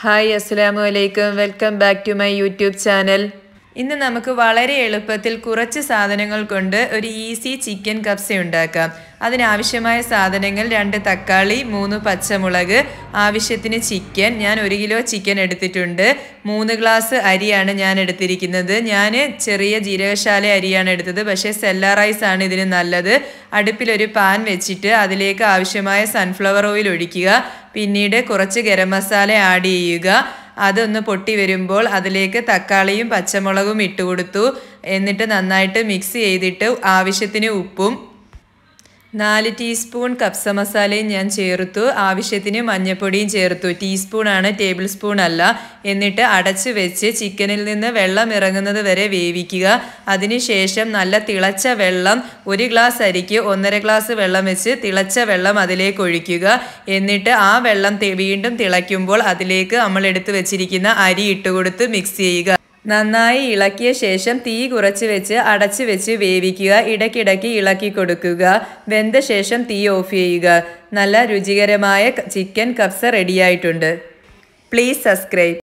Hi, Assalamu alaikum. Welcome back to my YouTube channel. ഇന്ന് നമുക്ക് വളരെ എളുപ്പത്തിൽ കുറച്ച് സാധനങ്ങൾ കൊണ്ട് ഒരു ഈസി ചിക്കൻ കബ്സ ഉണ്ടാക്കാം. അതിനാവശ്യമായ സാധനങ്ങൾ 2 തക്കാളി, 3 പച്ചമുളക്, ആവശ്യത്തിന് ചിക്കൻ. ഞാൻ 1 കിലോ ചിക്കൻ എടുത്തിട്ടുണ്ട്. 3 ഗ്ലാസ് അരിയാണ് ഞാൻ എടുത്തിരിക്കുന്നത്. ഞാൻ ചെറിയ ജീരകശാല അരിയാണ് എടുത്തത്. പക്ഷേ സെല്ല റൈസ് ആണ് ഇതിന് നല്ലത്. അടുപ്പിൽ ഒരു പാൻ വെച്ചിട്ട് അതിലേക്ക് ആവശ്യമായ സൺഫ്ലവർ ഓയിൽ ഒഴിക്കുക. പിന്നീട് കുറച്ച് ഗരം മസാല ആഡ് ചെയ്യുക. അതൊന്ന് പൊട്ടി വരുമ്പോൾ അതിലേക്ക് തക്കാളിയും പച്ചമുളകും ഇട്ട് കൊടുത്തു. എന്നിട്ട് നന്നായിട്ട് മിക്സ് ചെയ്തിട്ട് ആവശ്യത്തിന് ഉപ്പും 4 ടീസ്പൂൺ കപ്സ മസാലയും ഞാൻ ചേർത്തു. ആവശ്യത്തിന് മഞ്ഞൾപ്പൊടിയും ചേർത്തു. ടീസ്പൂൺ ആണ്, ടേബിൾ സ്പൂൺ അല്ല. എന്നിട്ട് അടച്ച് വെച്ച് ചിക്കനിൽ നിന്ന് വെള്ളം ഇറങ്ങുന്നത് വരെ വേവിക്കുക. അതിനുശേഷം നല്ല തിളച്ച വെള്ളം, 1 ഗ്ലാസ് അരിക്ക് 1.5 ഗ്ലാസ് വെള്ളം വെച്ച് തിളച്ച വെള്ളം അതിലേക്ക് ഒഴിക്കുക. എന്നിട്ട് ആ വെള്ളം വീണ്ടും തിളയ്ക്കുമ്പോൾ അതിലേക്ക് നമ്മൾ എടുത്തു വെച്ചിരിക്കുന്ന അരി ഇട്ടുകൊടുത്ത് മിക്സ് ചെയ്യുക. നന്നായി ഇളക്കിയ ശേഷം തീ കുറച്ച് വെച്ച് അടച്ച് വെച്ച് വേവിക്കുക. ഇടയ്ക്കിടയ്ക്ക് ഇളക്കി കൊടുക്കുക. വെന്ത ശേഷം തീ ഓഫ് ചെയ്യുക. നല്ല രുചികരമായ ചിക്കൻ കബ്സ റെഡിയായിട്ടുണ്ട്. Please subscribe.